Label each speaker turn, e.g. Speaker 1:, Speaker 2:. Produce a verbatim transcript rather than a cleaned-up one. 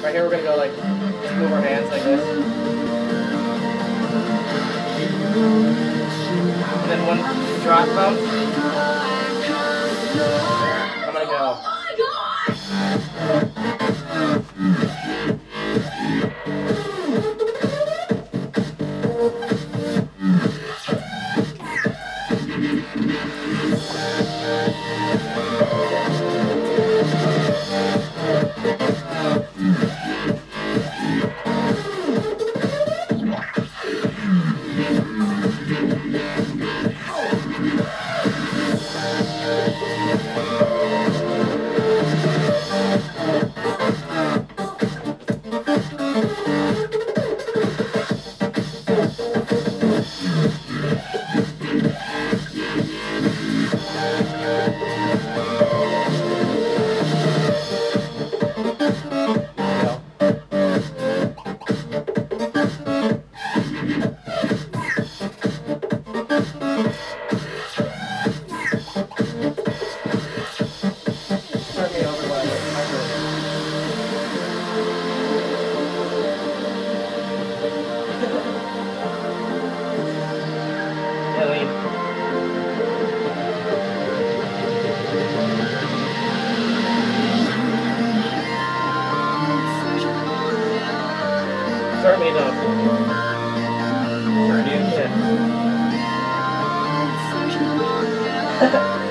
Speaker 1: Right here we're gonna go like, move our hands like this. And then one drop bump. I'm gonna go. Start me up. Turn you, yeah.